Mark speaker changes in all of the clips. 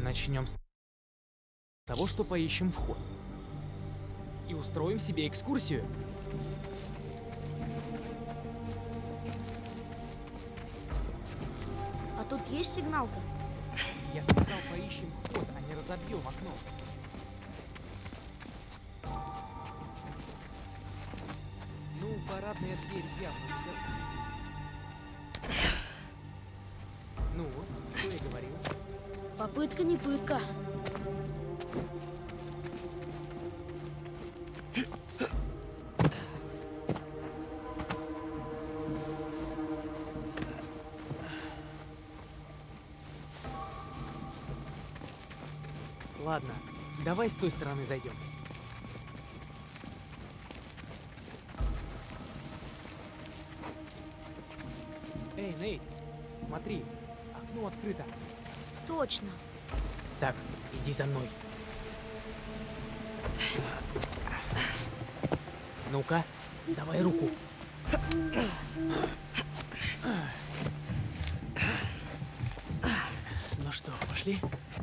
Speaker 1: Начнем с того, что поищем вход. И устроим себе экскурсию.
Speaker 2: А тут есть сигналка?
Speaker 1: Я сказал, поищем вход, а не разобьем окно. Ну, парадная дверь явно не готова. Ну вот, что я говорил?
Speaker 2: Попытка не пытка.
Speaker 1: Ладно, давай с той стороны зайдем. Эй, Нейт, смотри, окно открыто.
Speaker 2: Точно.
Speaker 1: Так, иди за мной. Ну-ка, давай руку. Ну что, пошли?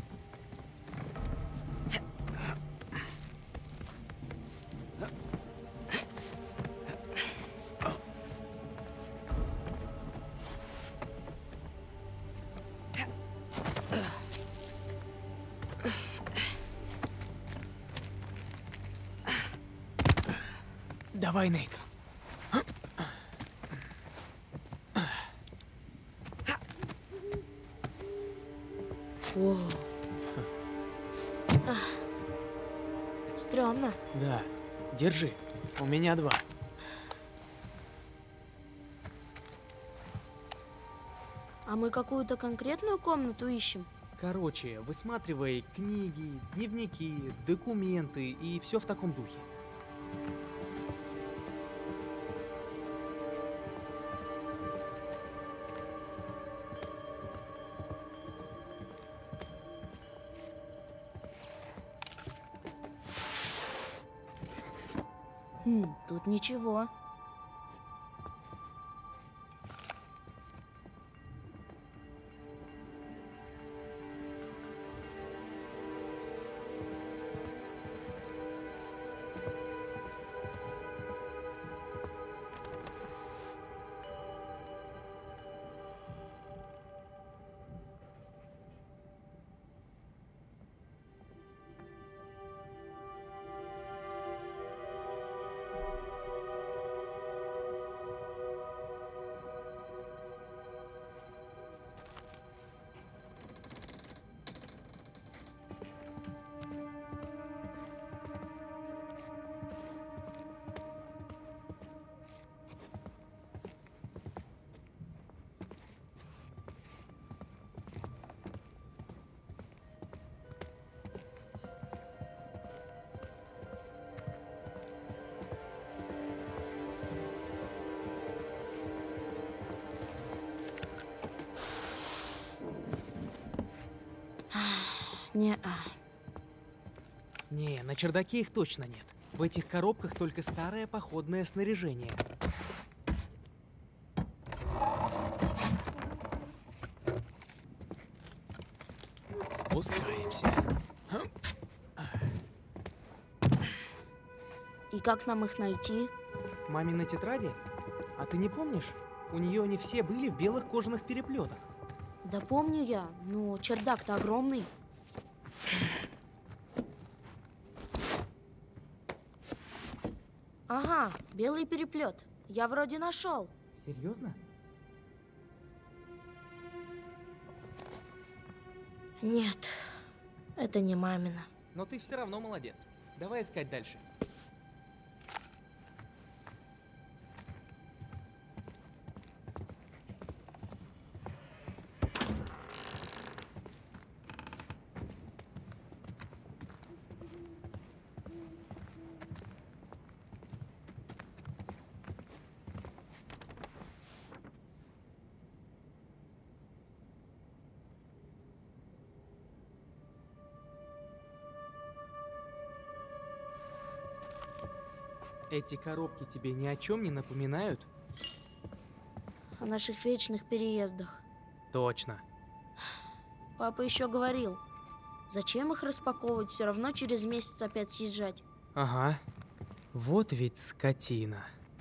Speaker 1: Давай, Нейт.
Speaker 2: О. Стрёмно.
Speaker 1: Да, держи. У меня 2.
Speaker 2: А мы какую-то конкретную комнату ищем?
Speaker 1: Короче, высматривай книги, дневники, документы и все в таком духе.
Speaker 2: Тут ничего. Не-а.
Speaker 1: Не, на чердаке их точно нет. В этих коробках только старое походное снаряжение. Спускаемся.
Speaker 2: И как нам их найти?
Speaker 1: Мамины тетради? А ты не помнишь? У нее они все были в белых кожаных переплетах.
Speaker 2: Да помню я, но чердак-то огромный. Ага, белый переплет. Я вроде нашел.
Speaker 1: Серьезно?
Speaker 2: Нет, это не мамина.
Speaker 1: Но ты все равно молодец. Давай искать дальше. Эти коробки тебе ни о чем не напоминают?
Speaker 2: О наших вечных переездах.
Speaker 1: Точно.
Speaker 2: Папа еще говорил, Зачем их распаковывать? Все равно через месяц опять съезжать.
Speaker 1: Ага. Вот ведь скотина.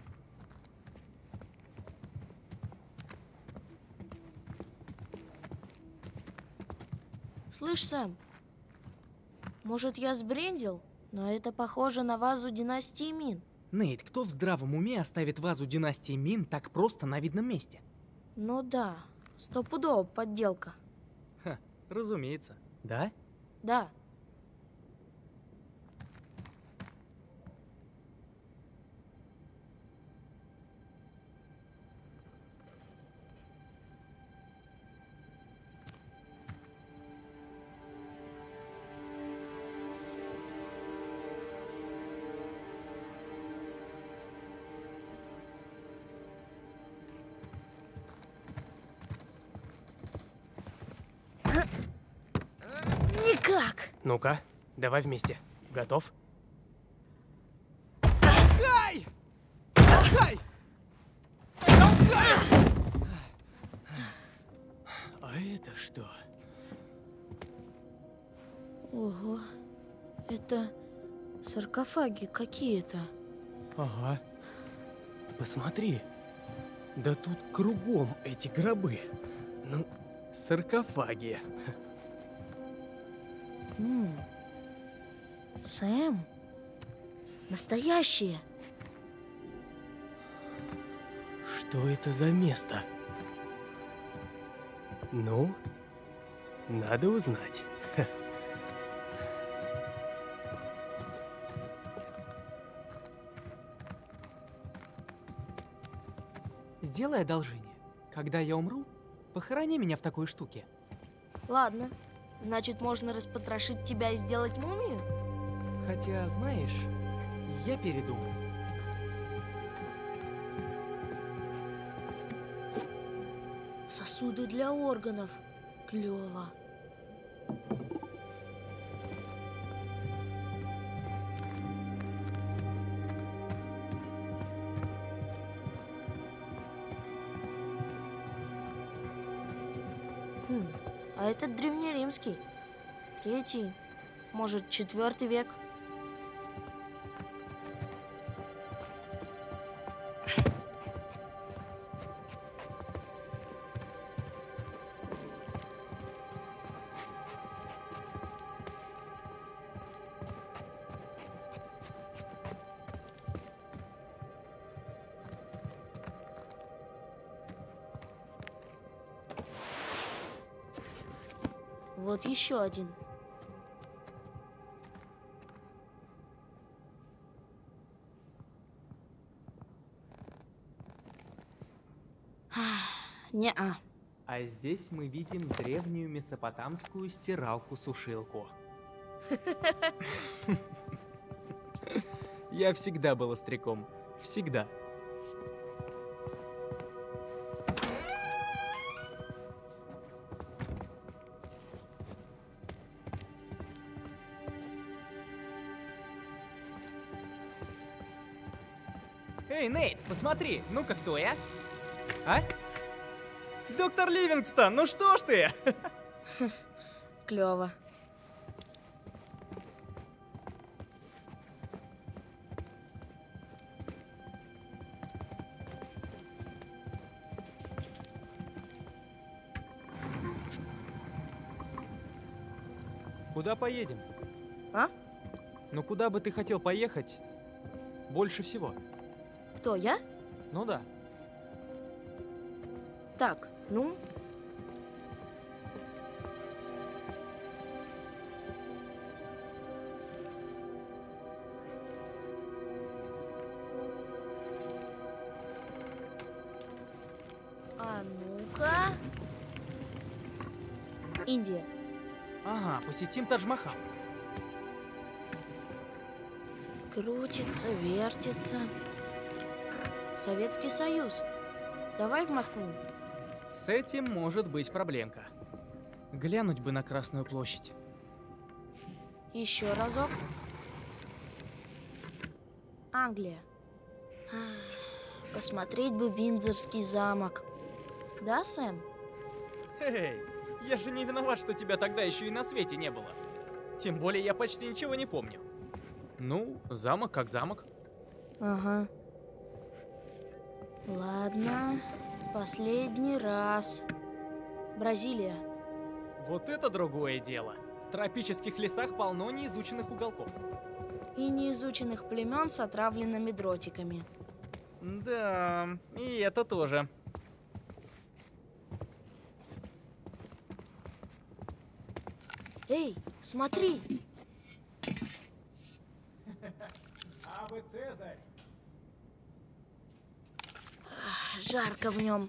Speaker 2: Слышь, Сэм, может, я сбрендил? Но это похоже на вазу династии Мин.
Speaker 1: Нейт, кто в здравом уме оставит вазу династии Мин так просто на видном месте?
Speaker 2: Ну да, стопудово подделка.
Speaker 1: Ха, разумеется. Да?
Speaker 2: Да. Никак.
Speaker 3: Ну-ка, давай вместе. Готов?
Speaker 1: Ай! Ай!
Speaker 3: А это что?
Speaker 2: Ого, это саркофаги какие-то.
Speaker 3: Ага. Посмотри. Да тут кругом эти гробы. Ну, саркофаги.
Speaker 2: Сэм, настоящие.
Speaker 3: Что это за место? Ну, надо узнать.
Speaker 1: Сделай одолжение. Когда я умру, похорони меня в такой штуке.
Speaker 2: Ладно, значит, можно распотрошить тебя и сделать мумию?
Speaker 1: Хотя, знаешь, я передумал.
Speaker 2: Сосуды для органов. Клево. А этот древнеримский. 3-й, может, 4-й век. Вот еще один. Не-а.
Speaker 1: А здесь мы видим древнюю месопотамскую стиралку-сушилку. Я всегда был остряком. Всегда. Эй, Нейт, посмотри, ну-ка кто я? А? Доктор Ливингстон, ну что ж ты?
Speaker 2: Клево.
Speaker 1: Куда поедем?
Speaker 2: А?
Speaker 1: Ну куда бы ты хотел поехать больше всего?
Speaker 2: Кто, я?
Speaker 1: Ну да.
Speaker 2: Так, ну... А ну-ка... Индия.
Speaker 1: Ага, посетим Тадж-Махал.
Speaker 2: Крутится, вертится. Советский Союз. Давай в Москву.
Speaker 1: С этим может быть проблемка. Глянуть бы на Красную площадь.
Speaker 2: Еще разок. Англия. Посмотреть бы Виндзорский замок. Да, Сэм?
Speaker 1: Эй, Я же не виноват, что тебя тогда еще и на свете не было. Тем более я почти ничего не помню. Ну, замок как замок.
Speaker 2: Ага. Ладно, последний раз. Бразилия.
Speaker 1: Вот это другое дело. В тропических лесах полно неизученных уголков.
Speaker 2: И неизученных племен с отравленными дротиками.
Speaker 1: Да, и это тоже.
Speaker 2: Эй, смотри!
Speaker 1: А вы Цезарь!
Speaker 2: Жарко в нем.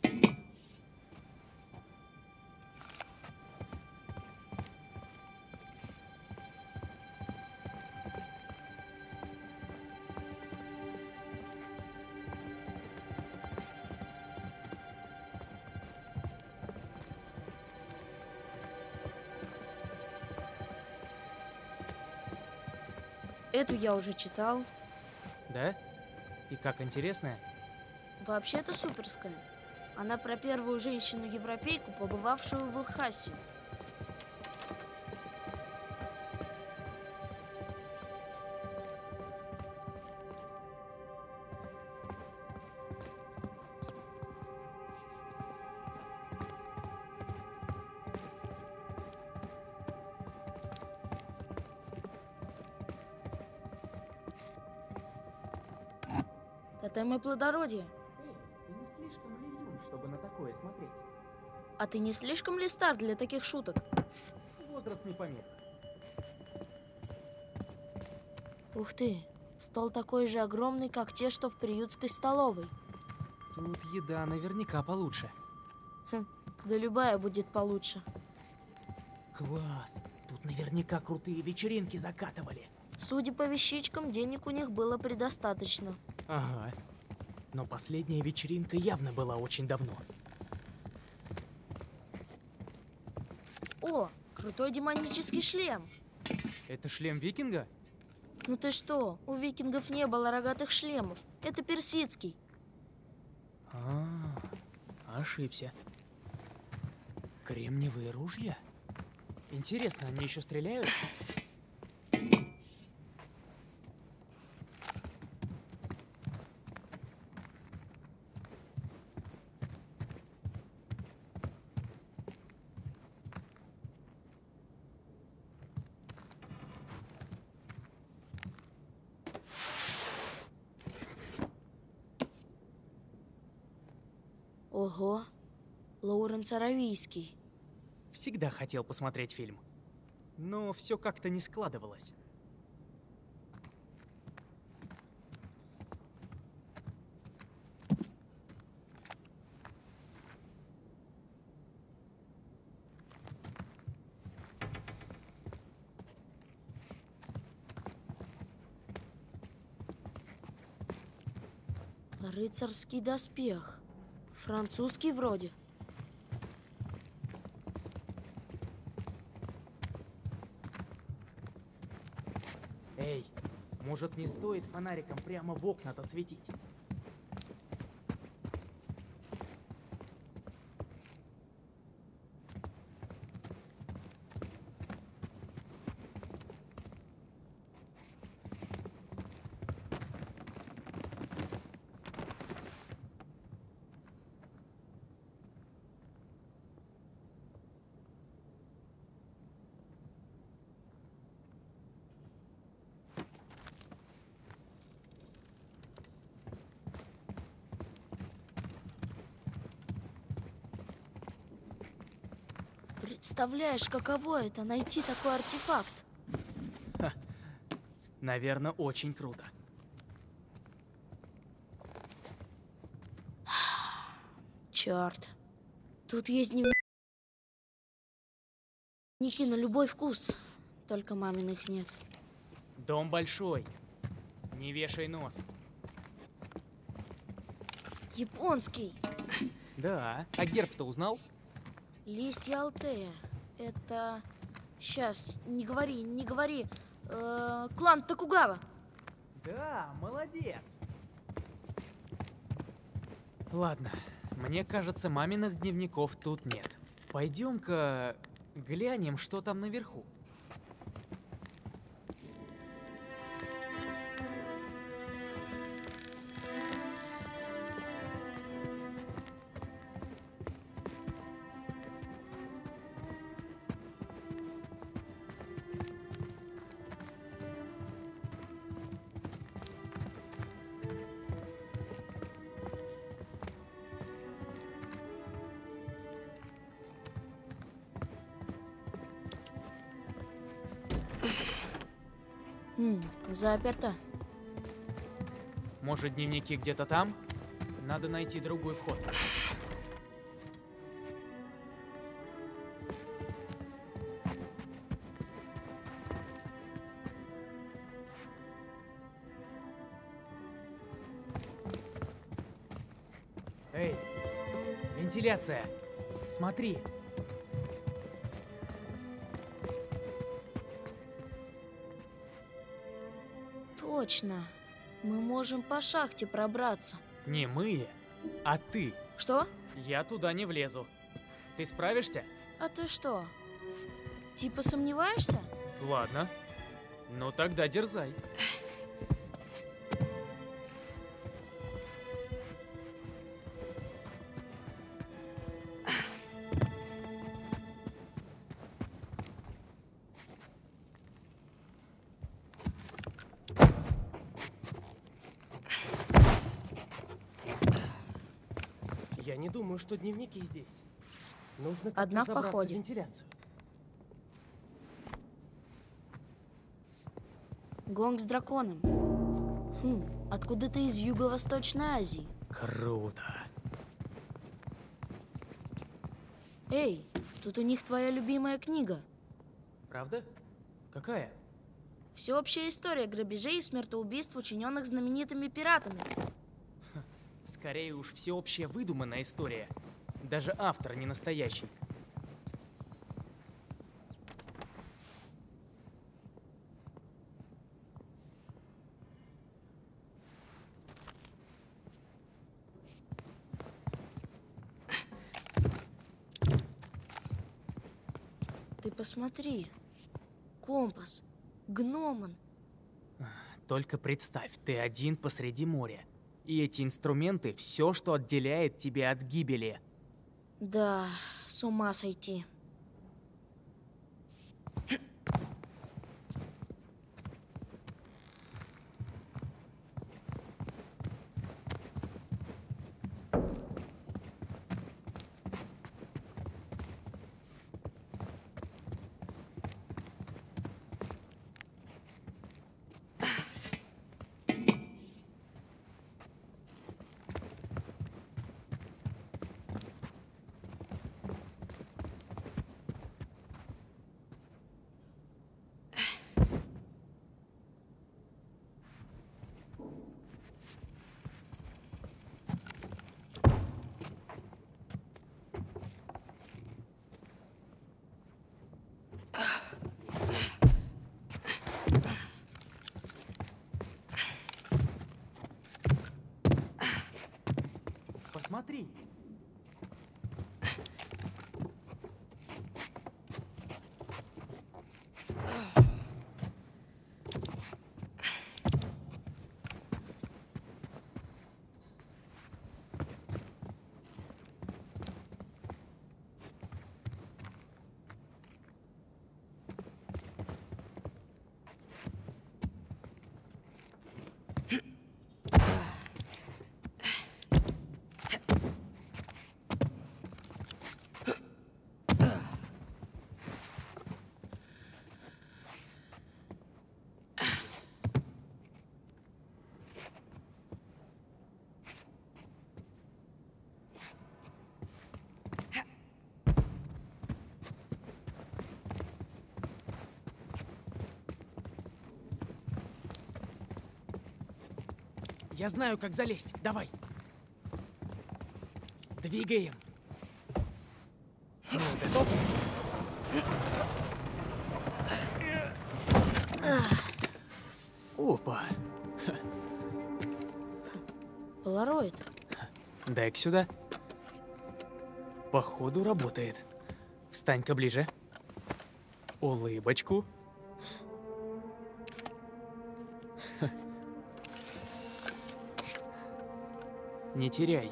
Speaker 2: Эту я уже читал.
Speaker 1: Да? И как интересная?
Speaker 2: Вообще-то суперская. Она про первую женщину-европейку, побывавшую в Лхасе. Тотемы плодородия.
Speaker 1: Эй, ты не слишком ли юн, чтобы на такое смотреть?
Speaker 2: А ты не слишком ли стар для таких шуток?
Speaker 1: Возраст не помеха.
Speaker 2: Ух ты, стол такой же огромный, как те, что в приютской столовой.
Speaker 1: Тут еда наверняка получше.
Speaker 2: Да любая будет получше.
Speaker 1: Класс! Тут наверняка крутые вечеринки закатывали.
Speaker 2: Судя по вещичкам, денег у них было предостаточно.
Speaker 1: Ага. Но последняя вечеринка явно была очень давно.
Speaker 2: О, крутой демонический шлем.
Speaker 1: Это шлем викинга?
Speaker 2: Ну ты что, у викингов не было рогатых шлемов. Это персидский.
Speaker 1: Ошибся. Кремниевые ружья? Интересно, они еще стреляют?
Speaker 2: Ого, Лоуренс Аравийский.
Speaker 1: Всегда хотел посмотреть фильм. Но все как-то не складывалось.
Speaker 2: Рыцарский доспех. Французский вроде.
Speaker 1: Эй, может, не стоит фонариком прямо в окна-то светить?
Speaker 2: Представляешь, каково это найти такой артефакт?
Speaker 1: Наверное, очень круто.
Speaker 2: Черт. Тут есть дневники на любой вкус. Только маминых нет.
Speaker 1: Дом большой. Не вешай нос.
Speaker 2: Японский.
Speaker 1: Да, а герб-то узнал?
Speaker 2: Листья Алтея. Это... Сейчас, не говори, не говори. Клан Токугава.
Speaker 1: Да, молодец. Ладно, мне кажется, маминых дневников тут нет. Пойдем-ка глянем, что там наверху.
Speaker 2: Заперто.
Speaker 1: Может, дневники где-то там? Надо найти другой вход. Эй, вентиляция! Смотри!
Speaker 2: Точно. Мы можем по шахте пробраться.
Speaker 1: Не мы, а ты.
Speaker 2: Что?
Speaker 1: Я туда не влезу. Ты справишься?
Speaker 2: А ты что? Типа сомневаешься?
Speaker 1: Ладно. Ну тогда дерзай.
Speaker 3: Я не думаю, что дневники здесь. Нужно
Speaker 2: Одна в
Speaker 3: как-то забраться
Speaker 2: походе.
Speaker 3: в вентиляцию.
Speaker 2: Гонг с драконом. Откуда ты из Юго-Восточной Азии?
Speaker 3: Круто.
Speaker 2: Эй, тут у них твоя любимая книга.
Speaker 1: Правда? Какая?
Speaker 2: Всеобщая история грабежей и смертоубийств, учиненных знаменитыми пиратами.
Speaker 1: Скорее уж всеобщая выдуманная история. Даже автор не настоящий.
Speaker 2: Ты посмотри. Компас. Гномон.
Speaker 1: Только представь, ты один посреди моря. И эти инструменты — все, что отделяет тебя от гибели.
Speaker 2: Да, с ума сойти.
Speaker 1: Посмотри. Я знаю, как залезть. Давай. Двигаем. Ну, готов? Опа.
Speaker 2: Полароид.
Speaker 1: Дай-ка сюда. Походу работает. Встань-ка ближе. Улыбочку. Не теряй.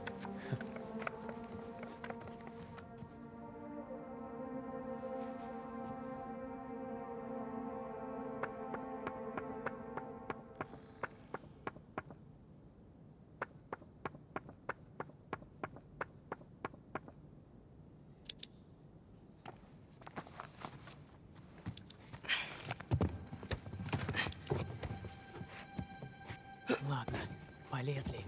Speaker 1: Ладно, полезли.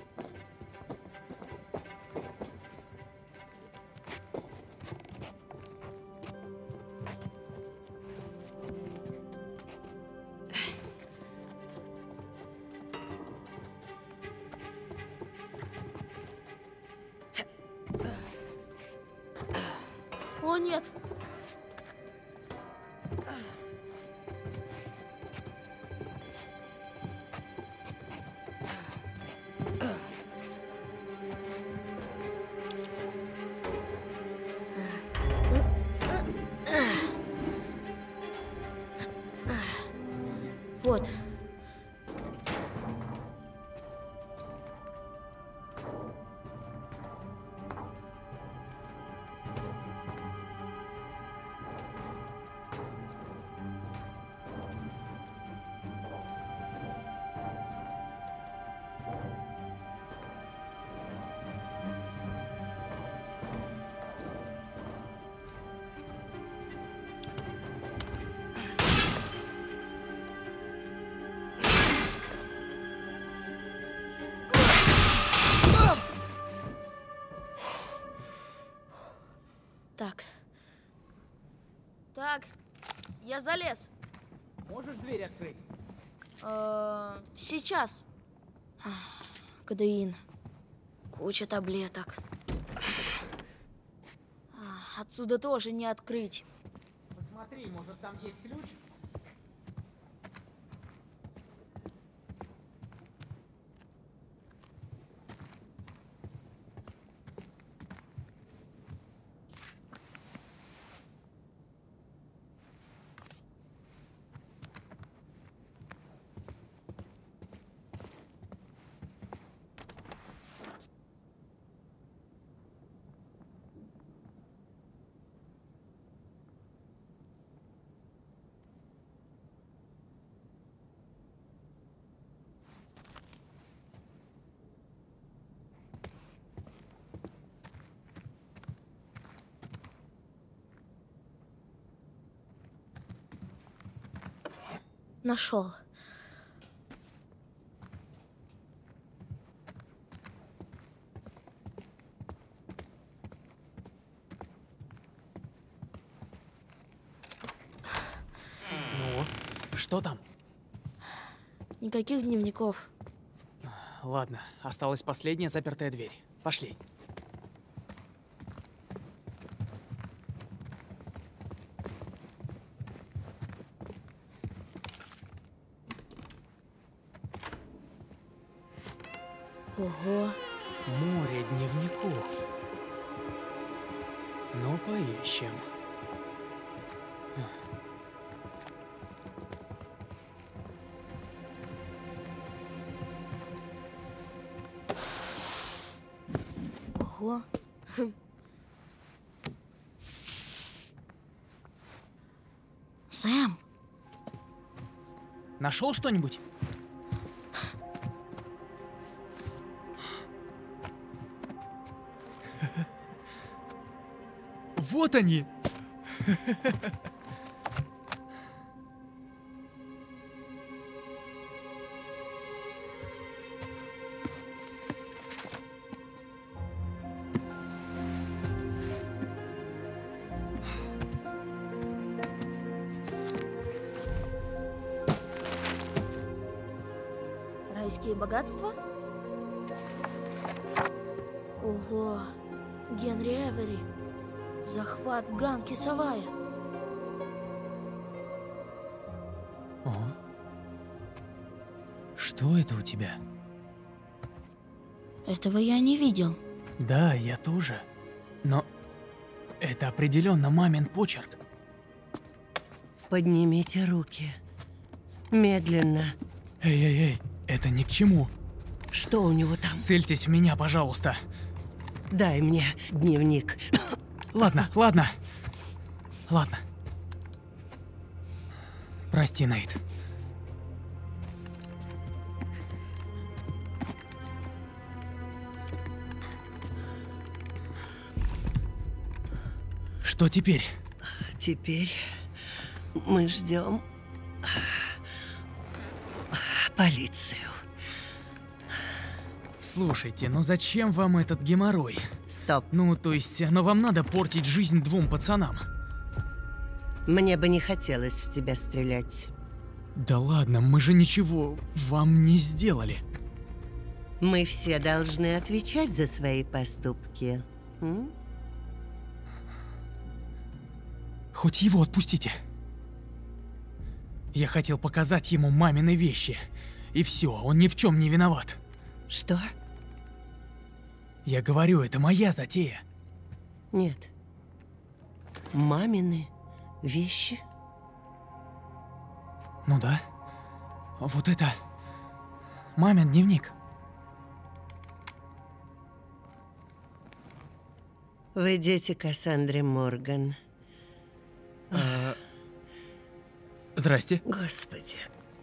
Speaker 2: О, нет! Вот. Так. Так, я залез.
Speaker 1: Можешь дверь открыть?
Speaker 2: Сейчас. Кадеин. Куча таблеток. Отсюда тоже не открыть.
Speaker 1: Посмотри, может там есть ключ?
Speaker 2: Нашел.
Speaker 1: Ну, что там?
Speaker 2: Никаких дневников.
Speaker 1: Ладно, осталась последняя запертая дверь. Пошли.
Speaker 2: Ого.
Speaker 1: Море дневников. Ну, поищем.
Speaker 2: Ого. Сэм,
Speaker 1: Нашел что-нибудь? Вот они!
Speaker 2: райские богатства? Ого. Генри Эвери. Захват Ганки Савая.
Speaker 1: О. Что это у тебя?
Speaker 2: Этого я не видел.
Speaker 1: Да, я тоже. Но Это определенно мамин почерк.
Speaker 4: Поднимите руки. Медленно.
Speaker 1: Эй, это ни к чему.
Speaker 4: Что у него там?
Speaker 1: Цельтесь в меня, пожалуйста.
Speaker 4: Дай мне дневник.
Speaker 1: Ладно. Прости, Нейт. Что теперь?
Speaker 4: Теперь мы ждем полицию.
Speaker 1: Слушайте, ну зачем вам этот геморрой?
Speaker 4: Стоп.
Speaker 1: Ну, то есть, но вам надо портить жизнь двум пацанам.
Speaker 4: Мне бы не хотелось в тебя стрелять.
Speaker 1: Да ладно, мы же ничего вам не сделали.
Speaker 4: Мы все должны отвечать за свои поступки. М?
Speaker 1: Хоть его отпустите. Я хотел показать ему мамины вещи. И все, он ни в чем не виноват.
Speaker 4: Что?
Speaker 1: Я говорю, это моя затея.
Speaker 4: Нет. Мамины вещи?
Speaker 1: Ну да. Вот это... мамин дневник.
Speaker 4: Вы дети Кассандры Морган.
Speaker 1: Здрасте.
Speaker 4: Господи.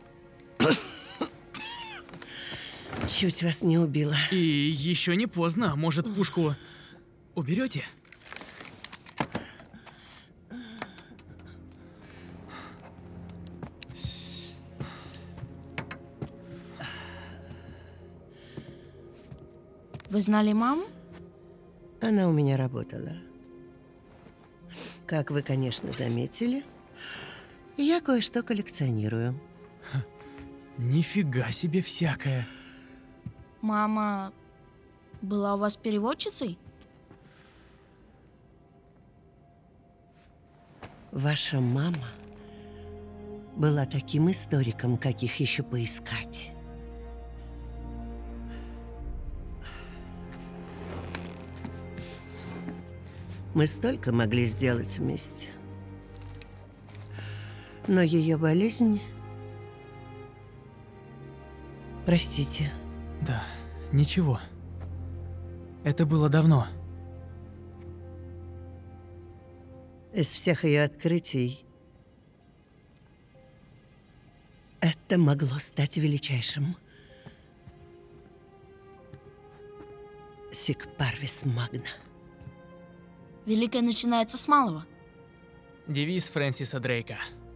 Speaker 4: Чуть вас не убила.
Speaker 1: И еще не поздно. Может, пушку уберете?
Speaker 2: Вы знали маму?
Speaker 4: Она у меня работала. Как вы, конечно, заметили, я кое-что коллекционирую.
Speaker 1: Нифига себе всякое.
Speaker 2: Мама была у вас переводчицей?
Speaker 4: Ваша мама была таким историком, каких еще поискать. Мы столько могли сделать вместе. Но ее болезнь... Простите.
Speaker 1: Да, ничего. Это было давно.
Speaker 4: Из всех ее открытий это могло стать величайшим. Сик парвис магна.
Speaker 2: Великое начинается с малого.
Speaker 1: Девиз Фрэнсиса Дрейка.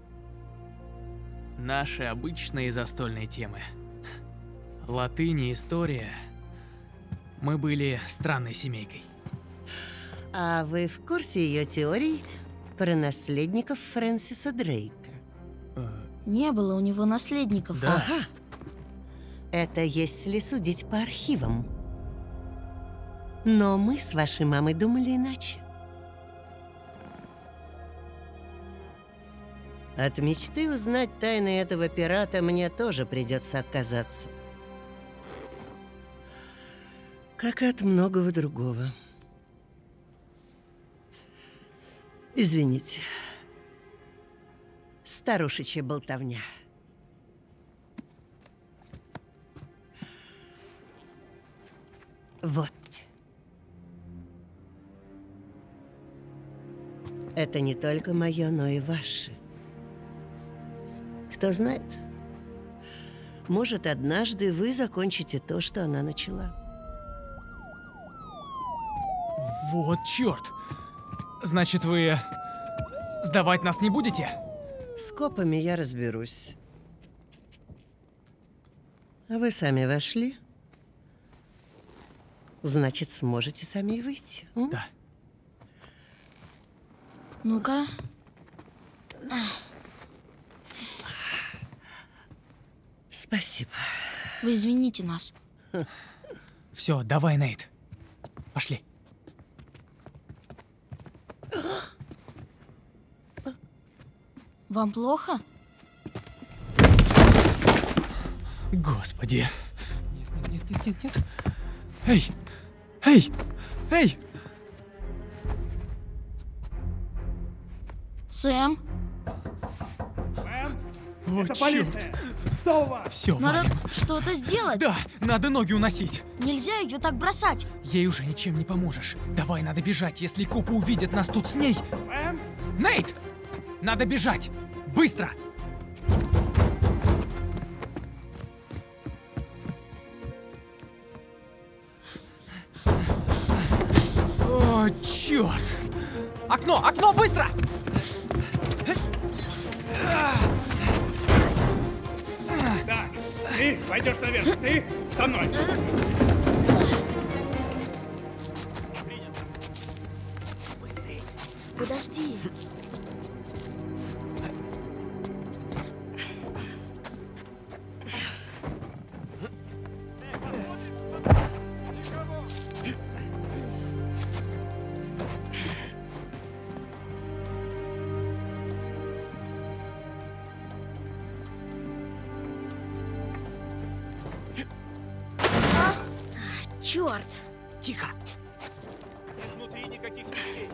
Speaker 1: Наши обычные застольные темы. Латынь и история. Мы были странной семейкой.
Speaker 4: А вы в курсе ее теорий про наследников Фрэнсиса Дрейка?
Speaker 2: Не было у него наследников.
Speaker 1: Да.
Speaker 4: Ага. Это если судить по архивам. Но мы с вашей мамой думали иначе. От мечты узнать тайны этого пирата мне тоже придется отказаться. Как и от многого другого. Извините. Старушечья болтовня. Вот. Это не только мое, но и ваше. Кто знает, может, однажды вы закончите то, что она начала.
Speaker 1: Вот черт! Значит, вы сдавать нас не будете?
Speaker 4: С копами я разберусь. А вы сами вошли? Значит, сможете сами и выйти. М?
Speaker 1: Да.
Speaker 2: Ну-ка.
Speaker 4: Спасибо.
Speaker 2: Вы извините нас.
Speaker 1: Все, давай, Нейт. Пошли.
Speaker 2: Вам плохо?
Speaker 1: Господи. Нет. Эй! Эй! Эй!
Speaker 2: Сэм,
Speaker 1: О,
Speaker 3: Это
Speaker 1: черт!
Speaker 3: полиция! Что у вас?
Speaker 1: Все,
Speaker 2: надо
Speaker 1: валим.
Speaker 2: что-то сделать.
Speaker 1: Да, надо ноги уносить.
Speaker 2: Нельзя ее так бросать.
Speaker 1: Ей уже ничем не поможешь. Давай, надо бежать, если копы увидят нас тут с ней.
Speaker 3: Мэм?
Speaker 1: Нейт! Надо бежать! Быстро! О, черт! Окно! Окно! Быстро!
Speaker 3: Да. Ты пойдешь наверх. Ты со мной.
Speaker 2: Подожди. Черт!
Speaker 1: Тихо!
Speaker 3: Изнутри никаких вещей.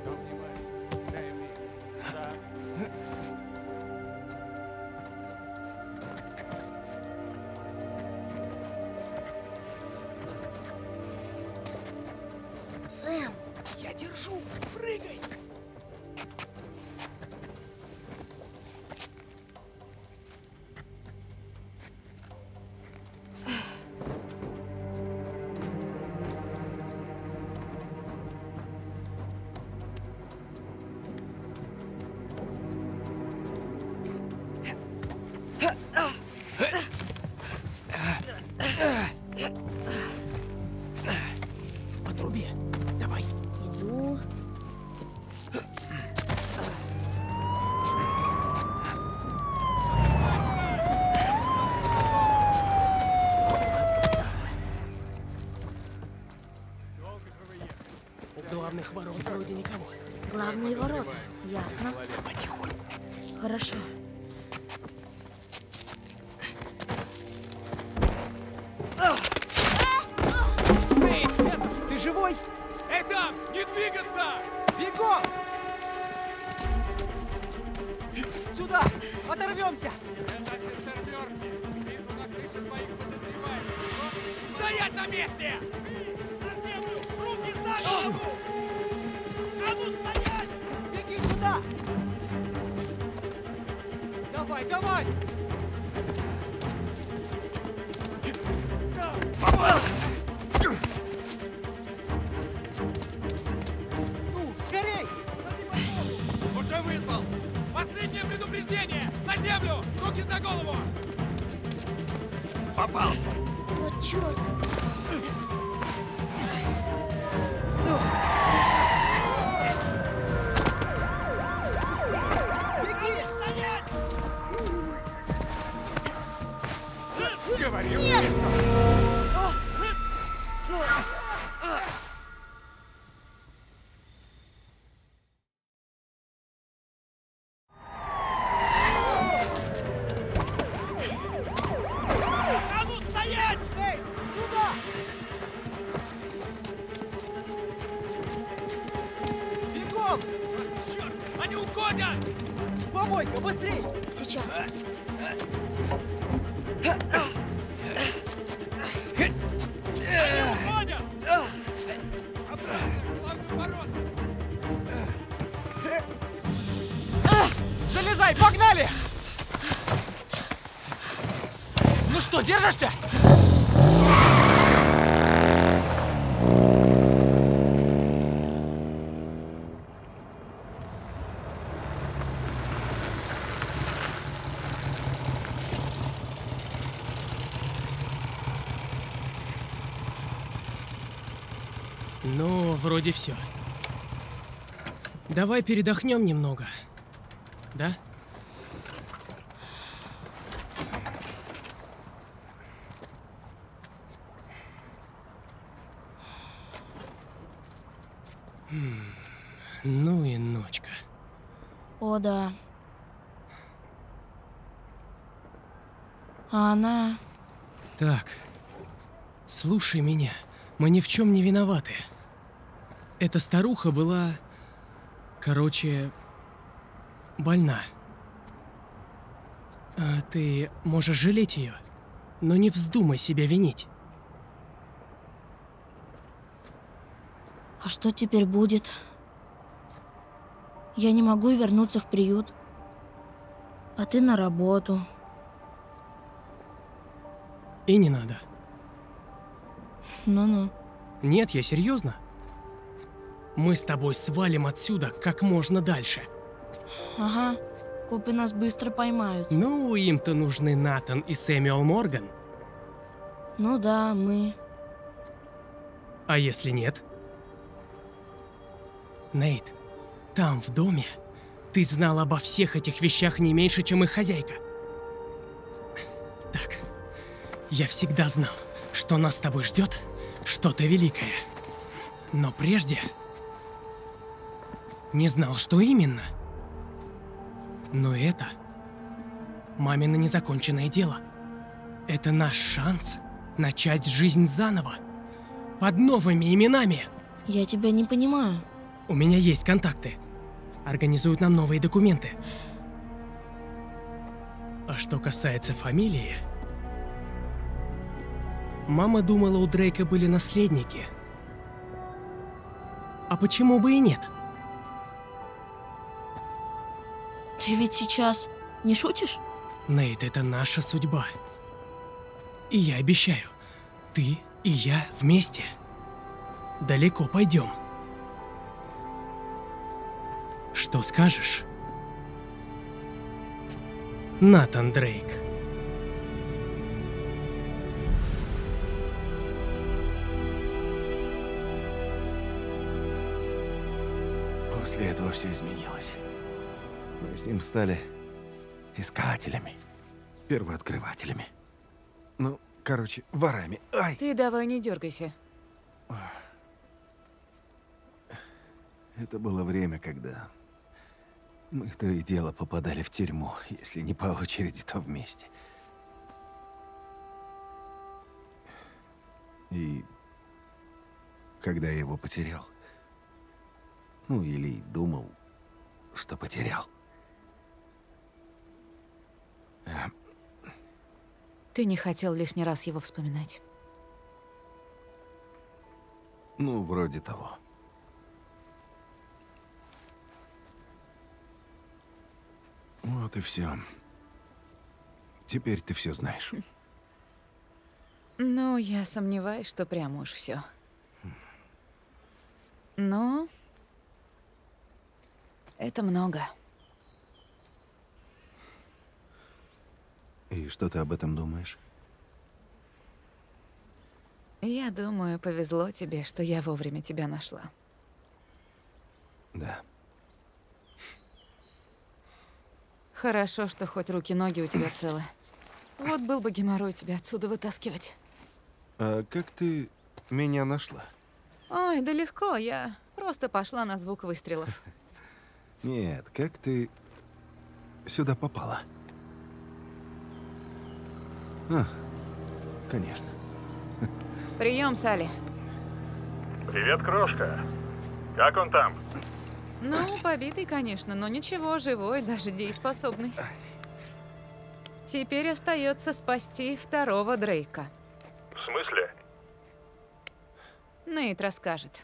Speaker 2: Сэм,
Speaker 1: Я держу! Прыгай! По трубе. Давай.
Speaker 2: иду.
Speaker 3: У главных ворот вроде никого.
Speaker 2: Главные ворота. Ясно.
Speaker 1: Потихоньку.
Speaker 2: Хорошо.
Speaker 1: Эй, ты живой? Эй, там! Не двигаться! Бегом! Сюда! Оторвемся! Стоять на месте! Руки за голову! А ну стоять! Беги сюда! Давай, давай! Ну, скорей! Уже вызвал! Последнее предупреждение! На землю! Руки за голову! Попался!
Speaker 2: Вот черт!
Speaker 1: Беги! Стоять!
Speaker 3: Говорил.
Speaker 2: Нет!
Speaker 1: А ну стоять! Эй, сюда! Бегом! Черт, они уходят! Помойка, быстрей!
Speaker 2: Сейчас.
Speaker 1: Уходят! Обратно, в главную ворота! Залезай, погнали! Ну что, держишься?
Speaker 3: Ну, вроде все. Давай передохнем немного. Да? Ну и ночка.
Speaker 2: О, да. А она...
Speaker 3: Так, слушай меня. Мы ни в чем не виноваты. Эта старуха была... Короче... больна. Ты можешь жалеть ее, но не вздумай себя винить.
Speaker 2: А что теперь будет? Я не могу вернуться в приют. А ты на работу.
Speaker 3: И не надо.
Speaker 2: Ну-ну.
Speaker 3: Нет, я серьезно. Мы с тобой свалим отсюда как можно дальше.
Speaker 2: Ага. Копы нас быстро поймают.
Speaker 3: Ну, им-то нужны Натан и Сэмюэл Морган.
Speaker 2: Ну да, мы...
Speaker 3: А если нет? Нейт, там, в доме, ты знал обо всех этих вещах не меньше, чем их хозяйка. Так, я всегда знал, что нас с тобой ждет что-то великое. Но прежде не знал, что именно. Но это мамино незаконченное дело. Это наш шанс начать жизнь заново, под новыми именами.
Speaker 2: Я тебя не понимаю.
Speaker 3: У меня есть контакты. Организуют нам новые документы. А что касается фамилии... Мама думала, у Дрейка были наследники. А почему бы и нет?
Speaker 2: Ты ведь сейчас не шутишь?
Speaker 3: Нейт, это наша судьба. И я обещаю, ты и я вместе далеко пойдем. Что скажешь, Натан Дрейк?
Speaker 5: После этого все изменилось. Мы с ним стали искателями, первооткрывателями. Ну, короче, ворами. Ай!
Speaker 6: Ты давай не дергайся.
Speaker 5: Это было время, когда мы то и дело попадали в тюрьму, если не по очереди, то вместе. И когда я его потерял, ну или думал, что потерял.
Speaker 6: Ты не хотел лишний раз его вспоминать.
Speaker 5: Ну, вроде того. Вот и все. Теперь ты все знаешь.
Speaker 6: Ну, я сомневаюсь, что прямо уж все. Но это много.
Speaker 5: И что ты об этом думаешь?
Speaker 6: Я думаю, повезло тебе, что я вовремя тебя нашла.
Speaker 5: Да.
Speaker 6: Хорошо, что хоть руки-ноги у тебя целы. Вот был бы геморрой тебя отсюда вытаскивать.
Speaker 5: А как ты меня нашла?
Speaker 6: Ой, да легко, я просто пошла на звук выстрелов.
Speaker 5: Нет, как ты сюда попала? А, конечно.
Speaker 6: Прием, Салли.
Speaker 7: Привет, крошка. Как он там?
Speaker 6: Ну, побитый, конечно, но ничего, живой, даже дееспособный. Теперь остается спасти второго Дрейка.
Speaker 7: В смысле?
Speaker 6: Нейт расскажет.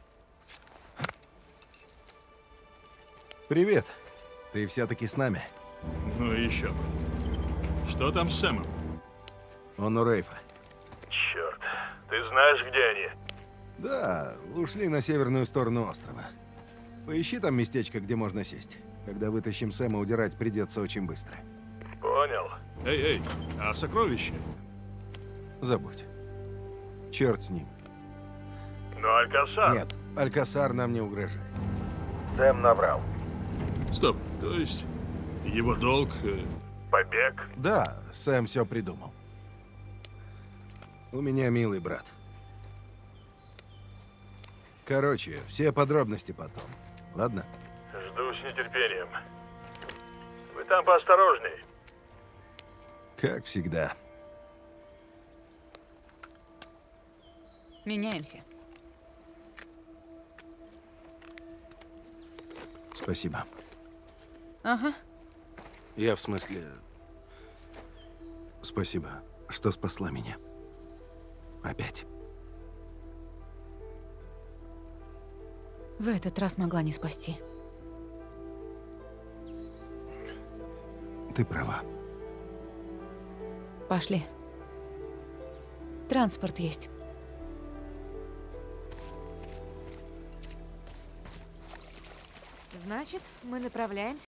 Speaker 5: Привет. Ты все-таки с нами?
Speaker 7: Ну и еще бы. Что там с Сэмом?
Speaker 5: Он у Рейфа.
Speaker 7: Черт. Ты знаешь, где они?
Speaker 5: Да, ушли на северную сторону острова. Поищи там местечко, где можно сесть. Когда вытащим Сэма, удирать придется очень быстро.
Speaker 7: Понял.
Speaker 8: Эй, а сокровище?
Speaker 5: Забудь. Черт с ним.
Speaker 7: Но Алькасар...
Speaker 5: Нет, Алькасар нам не угрожает.
Speaker 7: Сэм набрал.
Speaker 8: Стоп, то есть его долг...
Speaker 7: Побег?
Speaker 5: Да, Сэм все придумал. У меня милый брат. Короче, все подробности потом. Ладно?
Speaker 7: Жду с нетерпением. Вы там поосторожней.
Speaker 5: Как всегда.
Speaker 6: Меняемся.
Speaker 5: Спасибо.
Speaker 6: Ага.
Speaker 5: Я в смысле... Спасибо, что спасла меня. Опять.
Speaker 6: В этот раз могла не спасти.
Speaker 5: Ты права.
Speaker 6: Пошли. Транспорт есть. Значит, мы направляемся